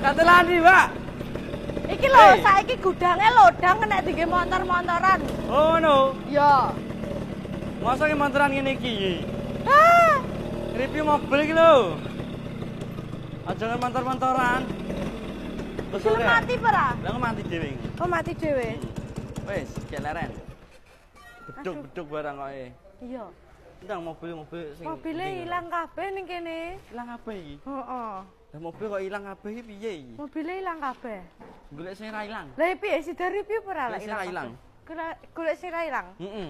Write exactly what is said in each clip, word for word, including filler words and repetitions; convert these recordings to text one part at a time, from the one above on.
Katelani, Mbak. Iki lho, hey. Saiki gudange lodang kena dige motor-motoran. Oh, no. Iya. Masa ki motoran ngene iki? Ah, review mobil iki lho. Aja motor-motoran. Wis mati ora? Lah mati dhewe. Oh, mati dhewe. Wis, gek leren. Beduk-beduk barang koe. Iya. Ndang mobil-mobil sing Mobile ilang kabeh ning kene. Ilang kabeh iki? Heeh. Lah mobil kok ilang kabeh iki piye iki? Mobile ilang kabeh. Golek sing ra ilang. Lah piye sida review ora lah ilang? Ilang. Golek sing ra ilang. Heeh.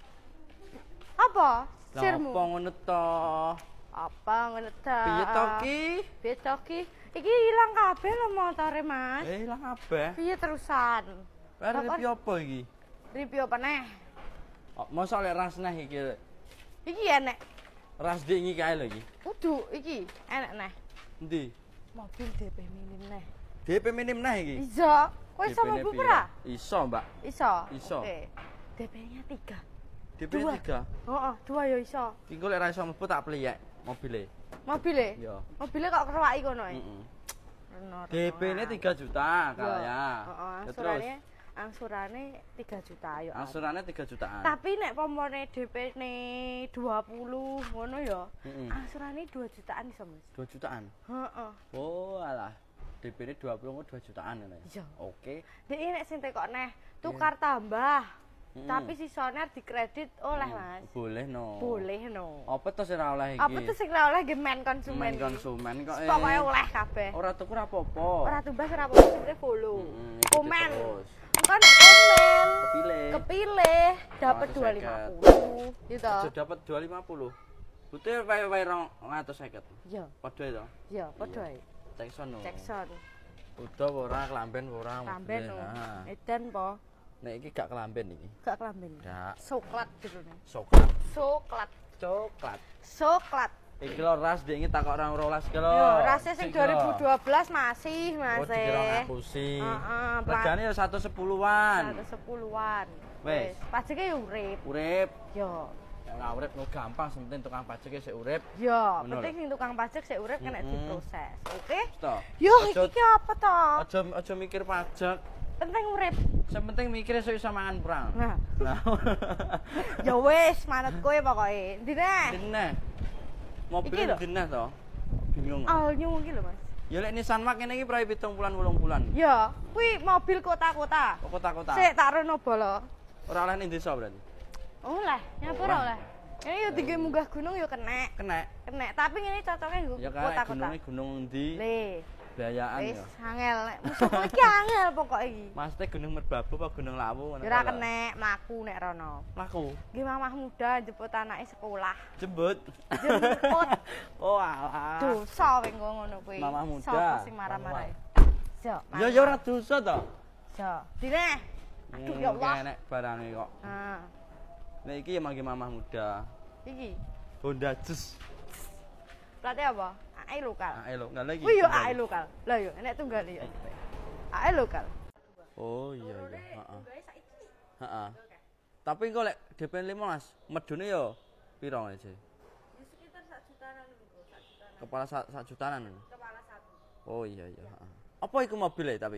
Apa? Sirmu. Apa ngono to? Apa ngono ta? Piye to ki? Piye to ki? Iki ilang kabeh lho motore, Mas. Eh, ilang kabeh. Piye terusan? Lah review apa iki? Review apa neh? Oh, mosok lek ras neh iki. Iki enek. Ras dingi kae lho iki. Kudu iki enek neh. Endi? Mobil D P minim neh. D P minim neh iki. Iso. Kowe iso mlebu ora? Iso, Mbak. Iso. Iso. Oke. D P-nya tiga. D P-nya tiga. Heeh, dua ya iso. Iki lek ra iso mlebu tak pleyek mobile. Mobile? Iya. Mobile kok kerwaki kono ae. Heeh. D P-ne tiga juta kaya. Heeh, angsurane angsurane tiga juta ayo. Angsurane tiga jutaan. Tapi nek pomone D P-ne dua puluh ngono ya. Angsurane dua jutaan iso, Mas. dua jutaan. Heeh. Oh, alah. D P-ne dua puluh dua jutaan ya. Iya. Oke. Dek nek sing tekok neh tukar tambah. Tapi sisone dikredit oleh, Mas. Boleh no. Boleh no. Apa to sing ora oleh iki? Apa tuh sing ora oleh gemen konsumen? Men konsumen kok. Pokoke oleh kabeh. Ora tuku ora apa-apa. Ora tumbas ora apa-apa, sing follow. Komen. Engko nek komen kepilih. Kepilih dapat dua ratus lima puluh. Gitu. Aja dapat dua ratus lima puluh. Butuh wae-wae dua ratus lima puluh. Iya. Padha to? Iya, padha ae. Cek sono. Cek son. Udah ora klamben ora. Klamben. Edan po. Nek iki gak kelamben iki. Gak kelamben. Gak. Soklat jerone. Soklat. Soklat. Coklat. Soklat. Iki lho ras dingi takok orang rolas iki lho. Yo, rasnya sing dua ribu dua belas masih, Mas. Oh, dikira ngapusi. Heeh, regane ya seratus sepuluhan. seratus sepuluhan. Wis. Pajeke yo urip. Urip. Yo. Nek urip no gampang, penting tukang pajak sik urip. Yo, penting sing tukang pajak sik urip kena diproses. Oke? Yo, iki apa to? Aja aja mikir pajak. Penting urip. Sing penting mikir esuk iso mangan perang. Nah. Ya wis, manut kowe pokoke. Dine. Dine. Mobil dine to. Bingung. All new iki lho, Mas. Ya lek Nissan Mark ngene iki prae pitung bulan wolung bulan. Ya, kuwi mobil kota-kota. Oh, kota-kota. Sik tak rono bolo. Ora oleh ning desa berarti. Oleh, nyapa ora oleh. Ini yo tinggi munggah gunung yo kenek. Kenek. Kenek, tapi ngene cocoknya nggo kota-kota. Ya gununge gunung endi? Le. Biayaan Wis ya. angel nek musuhku iki angel pokoke iki. Maksudnya gunung Merbabu apa gunung Lawu ngono. Ora kenek mlaku nek rono. Mlaku. Nggih mamah muda jemput anake sekolah. Jemput. Jemput. Oh alah. Dosa kowe ngono kuwi. Mamah muda. Sopo sing marah-marah? Jo. Ya ya ora dosa to. Jo. Dine. Aduh ya Allah. Enek barange kok. Heeh. Nek iki emang mamah muda. Iki. Honda Jazz. Berarti apa? A E lokal. A E lokal lagi. Oh iya A E lokal. Lah yo enek tunggal ya. A E lokal. Oh iya iya, heeh. Heeh. Tapi kok lek D P lima belas medune yo piro aja? Ya sekitar sak jutaan niku, sak jutaan. Kepala sak sak jutaan. Kepala satu. Oh iya iya, heeh. Apa iku mobil tapi?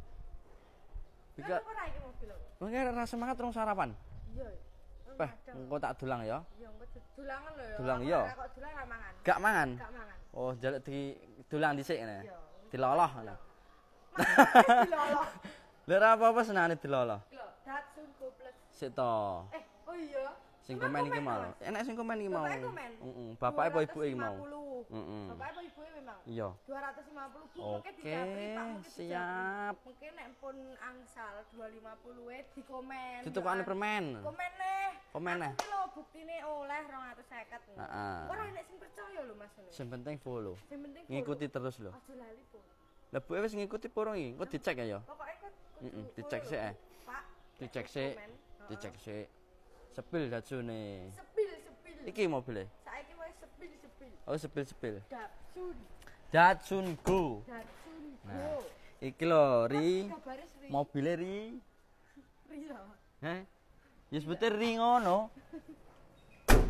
Bika ora iki mobil. Mengke ra semangat rong sarapan. Iya. Peh, engko tak dulang ya. Iya, engko dulangan lho ya. Dulang iya. Kok dulang ra mangan. Gak mangan. Gak mangan. Oh, jaluk di dulang dhisik ngene. Iya. Diloloh ngono. Diloloh. Lha ra apa-apa senane diloloh. Lho, Datsun Go Plus. Sik to. Eh, oh iya. Sing komen iki mau. Enak sing komen iki mau. Heeh, bapake apa ibuke iki mau. Heeh. Bapake apa ibuke memang? Iya. dua ratus lima puluh Bu, oke, siap. Mungkin nek pun angsal dua ratus lima puluh e dikomen. Ditukokane permen. Komen neh. Komen neh. Iki lho buktine oleh dua ratus lima puluh. Heeh. Ora nek sing percaya lho Mas. Sing penting follow. Sing penting ngikuti terus lho. Aja lali po. Lah buke wis ngikuti purung iki, engko dicek ya. Pokoke kok. Heeh, dicek sik eh. Pak, dicek sik. Dicek sik. Sepil dajune. Sepil, sepil. Iki mobile. Saiki wis sepil, sepil. Oh, sepil, sepil. Datsun. Datsun Go. Datsun Go. Nah, iki lho Ri. Mobile Ri. Ri lho. Heh. Ya sebute Ri ngono.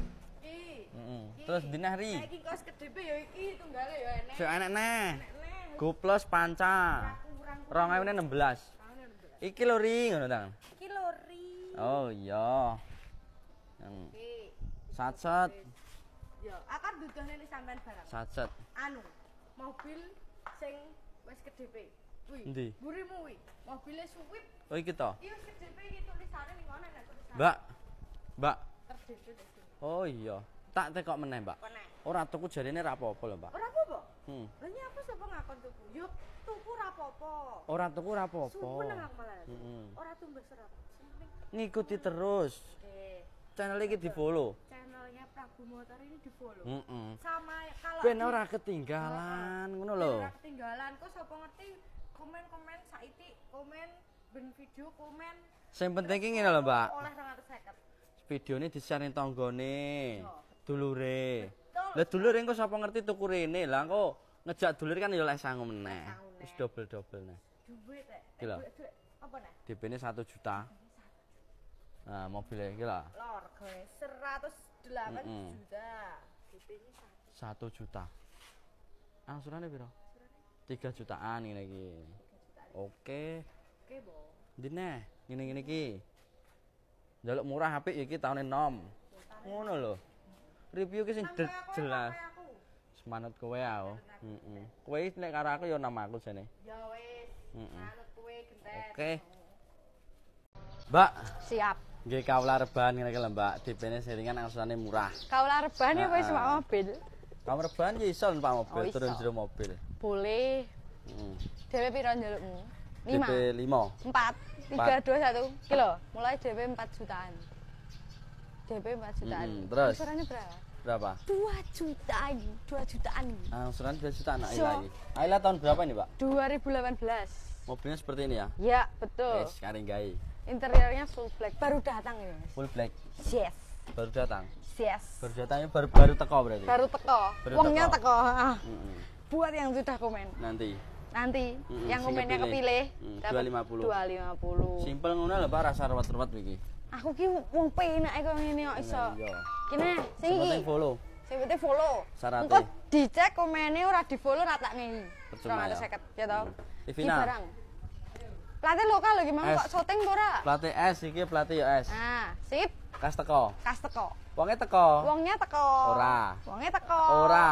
Iki. Heeh. Terus dinah Ri. Saiki kos kedhepe ya iki tunggale ya enek. Sik enek neh. Enek neh. Go Plus panca. dua ribu enam belas. Iki lho ri ngono ta. Iki lho ri. Oh iya. Yang satset. Ya, akan duduhne li sampean barang. Satset. Anu, mobil sing wis ke D P. Kuwi. Endi? Burimu kuwi. Mobile Swift. Oh iki to. Iya wis ke D P iki tulisane ning ngono nek tulisane. Mbak. Mbak. Ter D P wis. Oh iya. Tak tekok meneh, Mbak. Meneh. Ora tuku jarene ra apa-apa lho, Mbak. Ora apa-apa. Hmm. Lah nyapa sapa ngakon tuku? Yo tuku ra apa-apa. Ora tuku ra apa-apa. Sumpun aku malah. Heeh. Ora tumbas serat. Ngikuti terus. Oke. Channel iki di-follow. Channelnya Prabu Motor ini di-follow. Heeh. Sama kalau Ben ora ketinggalan ngono lho. ora ketinggalan kok sapa ngerti komen-komen saiki, komen ben video komen. Sing penting ki ngene lho, Mbak. Oleh dua ratus lima puluh. Videone di-share ning tanggane. Dulure. Betul. Lah dulure engko sapa ngerti tuku rene. Lah engko ngejak dulur kan ya lek sangu meneh. Wis double-double neh. Duit rek. Iki lho. Duit apa nih? D P-ne satu juta. Nah, mobilnya iki lho. Lor, guys, seratus delapan Mm-mm. juta. D P-nya satu satu. juta. Angsurane piro? tiga jutaan ngene iki. Oke. Oke, Bo. Ndi neh, ngene-ngene iki. Njaluk murah apik ya iki taune enom. Ngono lho. Review ki sing Sampai aku, jelas. sampai aku. Semangat kowe aku. Heeh. Kowe nek karo aku ya nama aku jane. Ya wis. Mm-mm. Manut kowe genten. Oke. Mbak, Siap. nggih kawula rebahan ngene iki lho, Mbak. D P-ne seringan angsurane murah. Kawula rebahan ya wis Heeh. mak mobil. Kamu rebahan ya iso numpak mobil, Oh, iso. turun jero mobil. Boleh. Heeh. D P piro njalukmu? D P lima. empat, tiga, dua, satu kilo. Mulai D P empat jutaan. D P empat jutaan. Mm-mm, terus? Angsurannya berapa? Berapa? dua jutaan. dua jutaan. Angsuran dua juta anak So. lagi. Aila tahun berapa ini, Pak? dua ribu delapan belas. Mobilnya seperti ini ya? Ya, betul. Wes, karinggai. Interiornya full black. Baru datang ya, Mas. Full black. Yes. Baru datang. Yes. Baru datangnya baru baru teko berarti. Baru teko. Baru Uangnya teko. teko. Ah. Mm-mm. Buat yang sudah komen. Nanti. Nanti Mm-mm, yang sing komennya kepilih. kepilih Mm, dapat dua ratus lima puluh. dua ratus lima puluh. Simpel ngono lho, Pak, rasa ruwet-ruwet iki. Aku ki wong penak kok ngene kok iso. Iya. Kene sing Sing iki. penting follow. Sing penting follow. Syaratnya. Engko dicek komene ora di-follow ora tak ngehi. Percuma ya. dua ratus lima puluh ya toh. Hmm. Iki Ivina. barang. Plate lokal lho gimana S. kok syuting ora? Pelatih S iki pelatih ya S. Nah, sip. Kas teko. Kas teko. Wonge teko. Wongnya teko. Ora. Wongnya teko. Ora.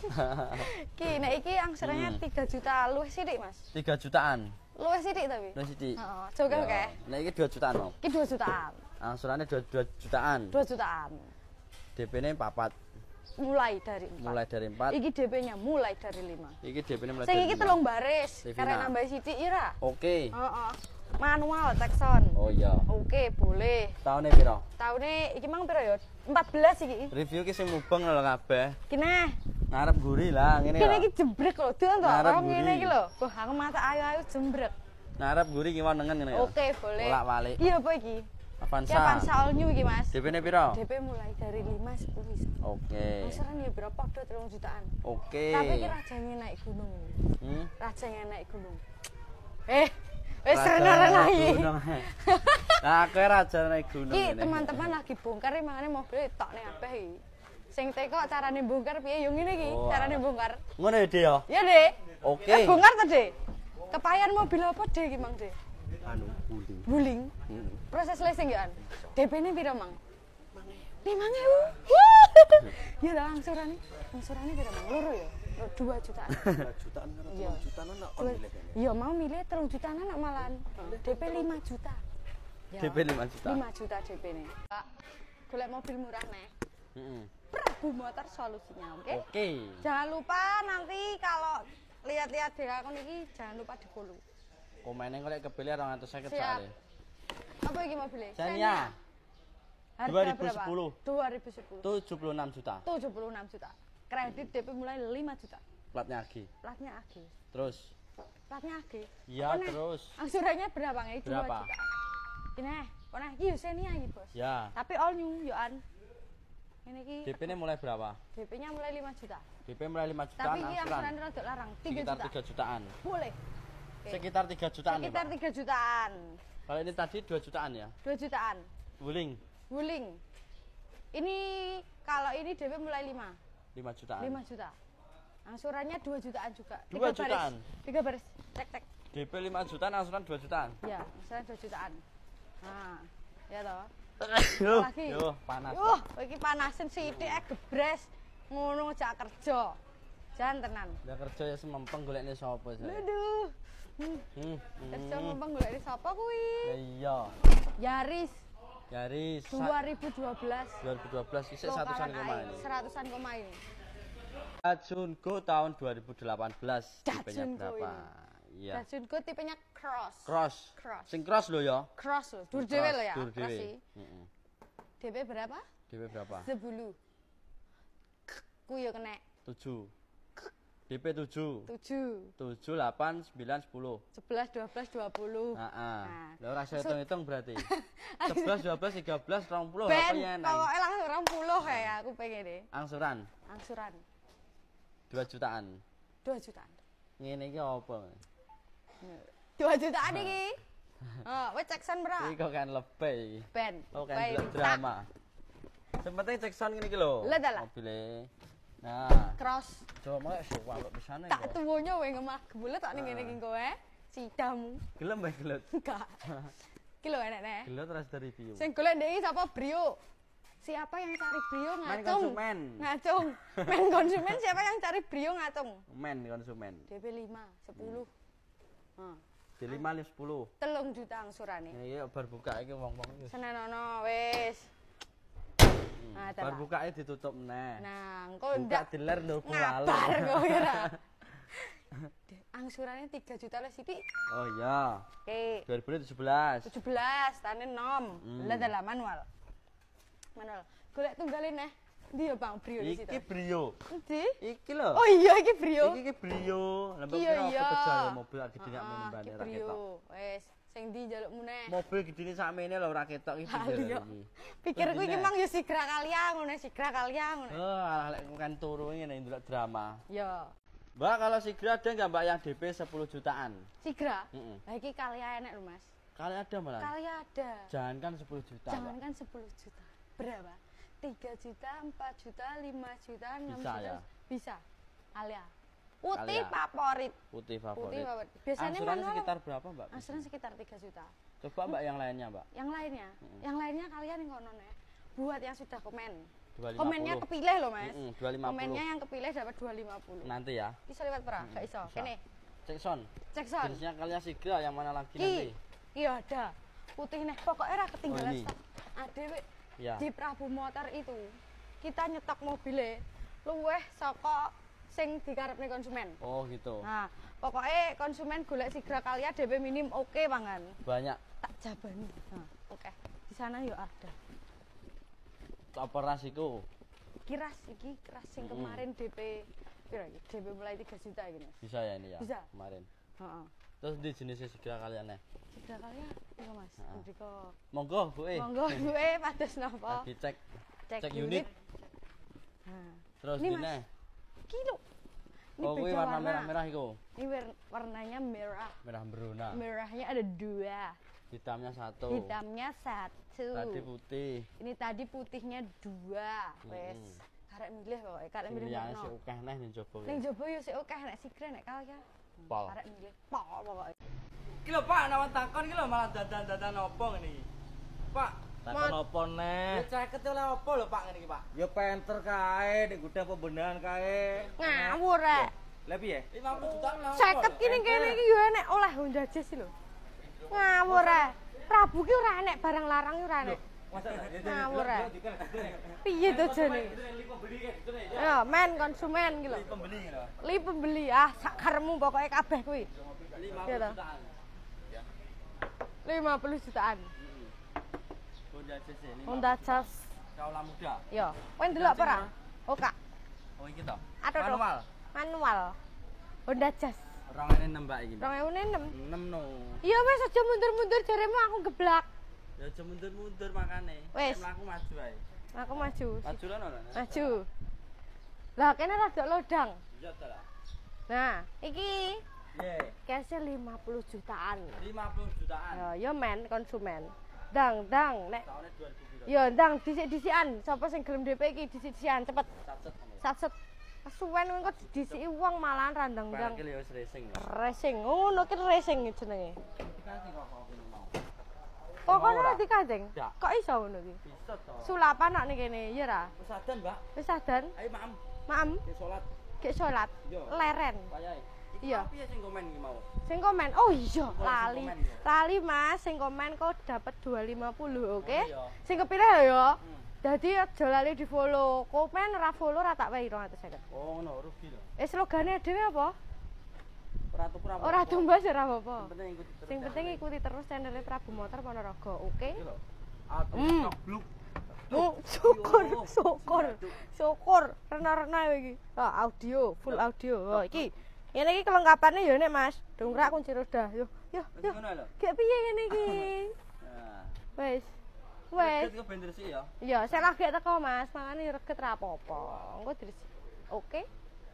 Ki nek iki angsurannya Hmm. tiga juta luwih sithik, Mas. tiga jutaan. Luwih sithik tapi. Wis sithik. Heeh, coba oke. Nah iki dua jutaan, Om. Iki dua jutaan. Angsurannya dua jutaan. dua jutaan. D P-ne papat. Mulai dari empat. Mulai dari empat. Iki D P-nya mulai dari lima. Iki D P-ne mulai Sing dari iki lima. telung baris, Revina. karena nambah sithik ira. Oke. Heeh. Manual tekson. Oh iya. Oke, boleh. Tahunnya piro? Tahune iki mang piro ya? empat belas iki. Review ki sing mubeng lho kabeh. Kene. Ngarep guri lah ngene Kene ya. iki jembrek lho, delon to. Ngarep Karo ngene buri. iki lho. Wah, aku mata ayu-ayu jembrek. Ngarep guri ki wonengen ngene ya. Oke, boleh. Bolak-balik. Iya apa iki? Avanza. Ya Avanza all new iki, Mas. D P-ne piro? D P mulai dari lima sepuluh bisa. Oke. Angsuran ya berapa? Padha tiga jutaan. Oke. Tapi ki rajanya naik gunung. Hmm? Rajanya naik gunung. Eh, wis Raja rena-rena naik iki. gunung, he. Nah, kowe raja naik gunung Ki ngene. teman-teman lagi bongkar iki makane mobil tokne kabeh iki. Sing teko carane bongkar piye yo ngene iki, Oh, carane alah. bongkar. Ngono ya, Dik ya? Ya, Dek. Oke. Eh, bongkar ta, Dek? Kepayan mobil apa, Dek iki, Mang, Dek? Anu guling. Guling. Hmm. Proses leasing ya, An? D P-ne piro, Mang? lima ribu. Ya lah angsurane. Angsurane piro, Mang? Loro ya? Loro, dua jutaan. dua jutaan kan Iya. dua jutaan anak kon Dua- milih kan. Iya, mau milih tiga jutaan anak malahan. D P lima juta. Ya. D P lima juta. lima juta D P-ne. Pak, golek mobil murah nih. Heeh. Prabu Motor solusinya, oke? Oke. Jangan lupa nanti kalau lihat-lihat di akun ini jangan lupa di follow. Komennya kok lek kepilih dua ratus lima puluh Siap. soalnya. Apa ini mobilnya? Xenia. Harga dua ribu berapa? sepuluh. dua ribu sepuluh. tujuh puluh enam juta. tujuh puluh enam juta. Kredit D P mulai lima juta. Platnya Agi. Platnya A G. Terus. Platnya A G. Iya, Kone, terus. Angsurannya berapa nih? dua Berapa? juta. Ini, kone iki yo Xenia iki, Bos. Ya. Tapi all new yo an. Ini iki D P-nya mulai berapa? D P-nya mulai lima juta. D P mulai lima jutaan Tapi ini angsuran. angsurannya rada larang, tiga Sekitar juta. tiga jutaan. Boleh. Oke. Sekitar tiga jutaan ya, Sekitar Pak. tiga jutaan. Kalau ini tadi dua jutaan ya. dua jutaan. Wuling Wuling. Ini kalau ini D P mulai lima. lima jutaan. lima juta. Angsurannya dua jutaan juga. dua jutaan. Tiga baris. Cek cek. D P lima jutaan, angsuran dua jutaan. Iya, angsuran dua jutaan. Nah, ya toh. Yo, Lagi. yo, panas. Yo, iki panasin sithik ae gebres. Ngono jak kerja. Jan tenan. Lah kerja ya semempeng golekne sapa sih? Aduh. Hmm. Hmm. Kerja mempeng golekne sapa kuwi? Iya. Yaris Yaris dua ribu dua belas. dua ribu dua belas isih satusan koma ini. Seratusan koma ini. Datsunko tahun dua ribu delapan belas tipenya Datsunko berapa? ini. Iya. Datsunko tipenya cross. Cross. Cross. Sing cross lho ya. Cross loh. Dur dhewe lo ya. Dur Cross dhewe. sih. Heeh. D P berapa? D P berapa? sepuluh. Ku yo kena tujuh. D P tujuh. tujuh. tujuh, delapan, sembilan, sepuluh. sebelas, dua belas, dua puluh. Heeh. Nah. Lah ora iso hitung-hitung berarti. sebelas, dua belas, tiga belas, dua puluh Ben, apa ya? pokoknya langsung dua puluh kayak aku pengen deh. Angsuran Angsuran dua jutaan. dua jutaan. Ngene iki apa? dua jutaan iki. Oh, wis cek son bra. Iki kok kan lebih iki. Ben. Oh kan delok drama. Sepenting cek sound ngene iki lho. Lah, dah lah. Mobile. Nah, Cross. coba mau sewa kok pisane Tak kok. tuwonya wae ngemah gebulet tak ning ngene iki kowe. Sidamu. Gelem bae gelut. Enggak. Ki lho enek nek. Gelut terus dari review. Sing golek ndek iki sapa Brio? Siapa yang cari Brio Men ngacung? konsumen. Ngacung. Men konsumen siapa yang cari Brio ngacung? Men konsumen. D P lima, sepuluh. Heeh. D lima lima sepuluh. Telung juta angsurane. Ini iki bar buka iki wong-wong iki. Senenono wis. Nah, Bar bukae ditutup meneh. Nah, engko Buka ndak diler nduk ngabar kok kira. Angsurannya tiga juta lah sithik. Oh iya. Oke. dua ribu tujuh belas. tujuh belas tane nom. Hmm. Lah dalam manual. Manual. Golek tunggalin neh. Ndi ya Bang Brio di situ? Iki Brio. Endi? Iki lho. Oh iya iki Brio. Iki iki Brio. Lembek Iya, kira iya. kepejal mobil gede nek Heeh, mbane iki ra Brio. ketok. Wis, sing ndi njalukmu neh? Mobil gedene sakmene lho ora ketok iki Lah, pinggir iya. iki. Pikirku iki mang ya sigra kalian ngono, sigra kalian ngono. Oh, alah lek kan turu ngene ndelok drama. Ya. Mbak, kalau Sigra ada nggak Mbak yang D P sepuluh jutaan? Sigra? Heeh. Lah iki kalian enek lho Mas. Kali ada malah. Kali ada. Jangankan sepuluh juta. Jangan Mbak. kan sepuluh juta. Berapa? tiga juta, empat juta, lima juta, enam Bisa, juta. ya? Bisa. Alia. Putih Alia. favorit. Putih Putih favorit. favorit. Biasanya Angsuran manual. sekitar berapa Mbak? Angsuran sekitar tiga juta. Coba Mbak yang lainnya Mbak. Yang lainnya, Mm-mm. yang lainnya kalian yang konon ya. Buat yang sudah komen. dua ratus lima puluh. Komennya kepilih loh Mas. Mm-mm, dua ratus lima puluh. Komennya yang kepilih dapat dua ratus lima puluh. Nanti ya. Bisa lewat pera? Gak iso. Bisa. Kene. Cek son. Cek son. Jenisnya kalian Sigra yang mana lagi nanti? Ki. Iya ada. Putih nih. Pokoknya ra ketinggalan Oh, ini. stok. Adewe Ya. di Prabu Motor itu kita nyetok mobilnya luweh saka sing dikarepne konsumen. Oh gitu. Nah, pokoknya konsumen golek Sigra Kalia D P minim oke banget. Banyak. Tak jabani. Nah, oke. Di sana yo ada. Operasiku. Kiras iki keras sing Mm-mm. kemarin D P pira iki? D P mulai tiga juta iki Mas. Bisa ya ini ya. Bisa. Kemarin. Heeh. Terus di jenisnya Sigra kalian nih. Sigra Kalia iya Mas. Heeh. Ndika. Monggo Bu eh. Monggo duwe pados napa? Lagi cek. Cek, cek unit. Nah, Terus Ini, gini. Mas. kilo. Ini Oh, kuwi beda warna merah-merah iku. Ini war- warnanya merah. Merah beruna. Merahnya ada dua. Hitamnya satu. Hitamnya satu. Tadi putih. Ini tadi putihnya dua. Wes. Mm-mm. Karek milih pokoknya, karek milih Pilihannya warna. sih akeh neh ning jaba. Ning jaba yo sik akeh nek Sigra nek Kalia. Pol. Karek milih pol pokoknya. Iki lho Pak, nawan takon iki lho malah dadan-dadan opo ngene iki. Pak, Takon opo ya neh? ceket oleh opo lho Pak ngene iki Pak? Ya penter kae, di gudang pembenahan kae. Ngawur rek. Lah piye? lima puluh juta lho. Seket kini kene iki yo enek oleh Honda Jazz lho. Ngawur rek. Prabu ki ora enek barang larang ki ora enek. Masa Ngawur rek. Piye to jane? Ya, men konsumen ki lho. Pembeli lho. Li pembeli ah sak karemu pokoke kabeh kuwi. lima Iya puluh toh? jutaan. lima puluh jutaan. Honda Jazz ini. Honda Jazz. Kaula muda. Yo, kowe ndelok apa ora? Oh, Kak. Oh iki to. Aduh, aduh. Manual. Manual. Honda Jazz. Orang ini nembak iki. dua ribu enam. enam no. Iya wis aja mundur-mundur jaremu aku geblak. Ya aja mundur-mundur makane. Wes. Nek mlaku maju ae. Aku maju. Maju lan ora? Maju. Lah kene rada lodang. Iya ta lah. Nah, iki Ye, cashnya lima puluh jutaan. lima puluh jutaan. Ya, yo men konsumen. Dang, dang, nek Tahunnya dua ribu piro? yo ndang dhisik-dhisikan. Sapa sing gelem D P iki dhisik-dhisikan cepet. Sacet. Satset. Suwen engko didisiki wong malahan randang-ndang. Iki lho wis racing. Racing. Ngono ki racing jenenge. Dikasih kok kok ini mau. Pokoknya ora dikajeng. Ndak. Kok iso ngono ki? Bisa to. Sulapan kok ning kene, ya ra? Wis adan, Mbak. Wis adan. Ayo, Maem. Maem, Ke salat. gek salat. Yo. Leren. Wayahe. Iya. Piye sing komen iki mau? Sing komen. Oh iya, Boleh lali. sing komen, ya? Lali Mas, sing komen kok dapat dua ratus lima puluh, oke? Oh, iya. Sing kepilih ya. Hmm. Dadi aja lali di-follow. Komen ora follow ora tak wehi dua ratus lima puluh. Oh, ngono rugi lho. Eh slogane dhewe apa? Ora tuku ora. Ora tumbas ora apa-apa. Yang penting ikuti terus. Sing penting ikuti terus channelnya Prabu Motor Ponorogo, oke? Iki lho. Hmm. Aduh, bluk. Oh, syukur, Yo, syukur, aduh. syukur. Rena-rena iki. Ah, audio, full audio. Oh, iki. Ngene iki kelengkapannya ya nek Mas. Dongkrak kunci roda. Yo, yo, Wis yo. ngono lho. Kayak piye ngene iki? Nah. Wes. Wes. Iki ben resik ya. Iya, saya lagi teko Mas, makane reget ra apa-apa. Engko diresik. Oke.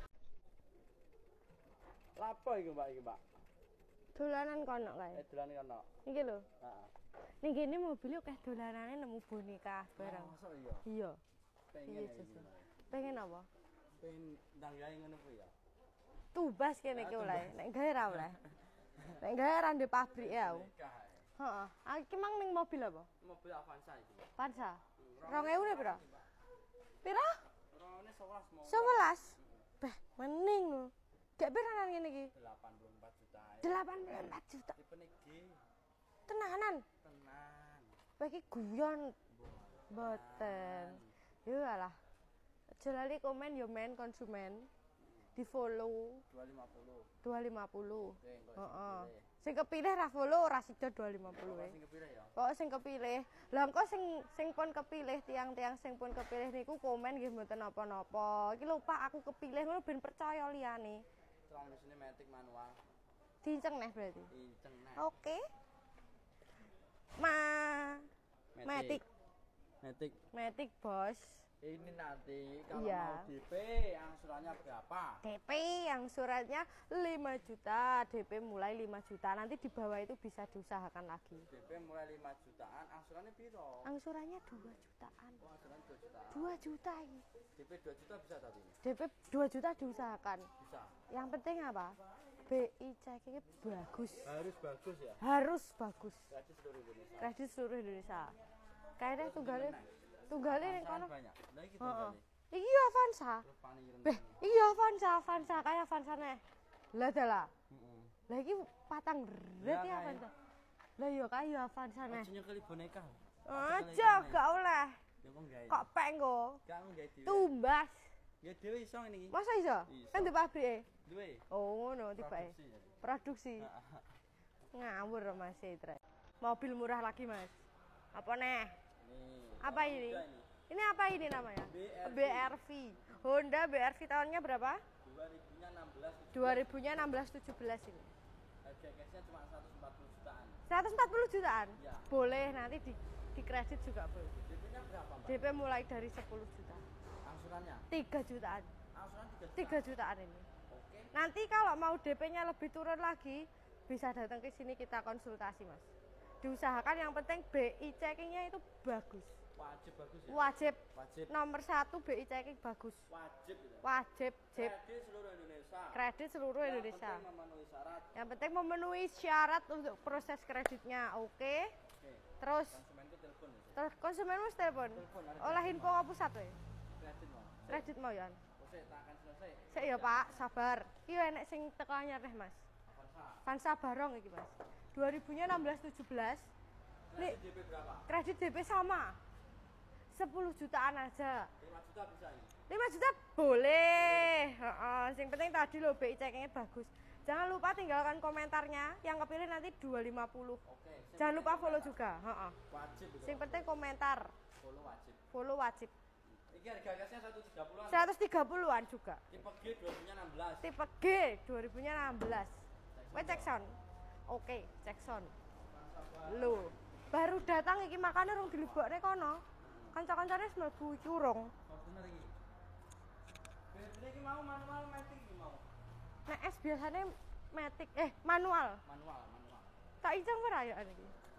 Lapo iki, Mbak iki, Mbak? Dolanan kono kae. Eh dolan kono. Iki lho. Heeh. Ning kene mobil akeh dolanane nemu boneka barang. Masa iya? Iya. Pengen Iya, ya Sus. iki. Pengen apa? Pengen ndang gawe ngono kuwi ya. Tubas kene iki oleh. Nek gawe ra oleh. Nek gawe ra ndek pabrik ya. Nikah. Heeh. Ah iki mang ning mobil apa? Mobil Avanza iki. Pansa. dua ribu ne pira? Pira? Rone sewelas mau. sewelas. Beh, mending lho. Gak piranan ngene iki? delapan puluh empat juta. delapan puluh empat juta. Tipene G. Tenanan. Tenan. Bagi guyon. Boten. Yo alah. Aja lali komen yo men konsumen. Di follow dua ratus lima puluh. dua ratus lima puluh. Oke, engko Heeh. sing kepilih. Sing kepilih ra follow ora sida dua ratus lima puluh. Sing kepilih ya. Kok sing kepilih. Lah engko sing sing pun kepilih tiang-tiang sing pun kepilih niku komen nggih mboten napa-napa. Iki lho Pak aku kepilih ngono ben percaya liyane. Transmisine matic manual. Dinceng neh berarti. Inceng nah. Oke. Ma Matic. Matic. Matic bos. Ini nanti kalau Iya. mau D P angsurannya berapa? D P yang suratnya lima juta, D P mulai lima juta. Nanti di bawah itu bisa diusahakan lagi. D P mulai lima jutaan, angsurannya piro? Angsurannya dua jutaan. Oh, angsuran dua jutaan. dua juta ini. D P dua juta bisa tadi? D P dua juta diusahakan. Bisa. Yang penting apa? B I checkingnya bagus. Harus bagus ya. Harus bagus. Gratis seluruh Indonesia. Kredit seluruh Indonesia. Kayaknya tunggalin tunggalin yang kono. Banyak. Nah, iki Heeh. tunggalin. Iki Avanza. Terus pani ireng. Beh, iki Avanza, Avanza kayak Avanza neh. Lah dalah. Heeh. Lah iki patang ret Ya, ya kayak- Avanza. Lah yo kayak Avanza neh. Aja nyekeli boneka. Aja gak oleh. Ya kok gawe. Kok pek nggo. Gak gawe dhewe. Tumbas. Ya dhewe iso ngene iki. Masa iso? Iso. Kan di pabrike. Duwe. Oh ngono tibake. Produksi ya. Produksi. Ngawur Mas Etre. Mobil murah lagi Mas. Apa neh? Nih. Apa ini? Udah ini. Ini apa ini namanya? B R V. B R V. Honda B R V tahunnya berapa? dua ribunya enam belas. dua ribunya enam belas tujuh belas ini. Harga cashnya cuma seratus empat puluh jutaan. seratus empat puluh jutaan? Ya. Boleh nanti di, di kredit juga boleh. D P-nya berapa, Mbak? D P mulai dari sepuluh juta. Angsurannya? tiga jutaan. Angsuran tiga juta. tiga jutaan ini. Oke. Nanti kalau mau D P-nya lebih turun lagi, bisa datang ke sini kita konsultasi, Mas. Diusahakan yang penting B I checkingnya itu bagus. Wajib bagus ya? Wajib. Wajib. Nomor satu B I checking bagus. Wajib itu. Wajib, jip. Kredit seluruh Indonesia. Kredit seluruh Yang Indonesia. penting memenuhi syarat. Yang penting memenuhi syarat untuk proses kreditnya, oke? Oke. Terus, Konsumen itu telepon ya. terus konsumen mesti telepon. Telepon, ada Oleh telepon, info ke pusat we. Kredit mau. Kredit mau ya. Oke, tak akan selesai. Sik ya, Pak, sabar. Iki enek sing teko anyar neh, Mas. Avanza. Vansa Barong iki, Mas. dua ribunya enam belas tujuh belas. Nih, Kredit D P berapa? kredit D P sama. sepuluh jutaan aja. lima juta bisa ini. lima juta boleh. Heeh, sing penting tadi lo B I checkingnya bagus. Jangan lupa tinggalkan komentarnya. Yang kepilih nanti dua ratus lima puluh. Oke. sing Jangan penting lupa follow komentar. juga. Heeh. Wajib itu. Sing penting komentar. follow wajib. Follow wajib. Ini harga gasnya seratus tiga puluhan. seratus tiga puluhan juga. Tipe G dua ribunya enam belas. Tipe G dua ribunya enam belas. Wes cek sound. Oke, cek sound. Loh, baru datang iki makane rung dilebokne kono. Kanca-kancane wis mlebu iki urung. Fortuner iki. Bener iki mau manual matic iki mau. Nek S biasanya matic eh manual. Manual, manual. Tak ijeng ora ya iki.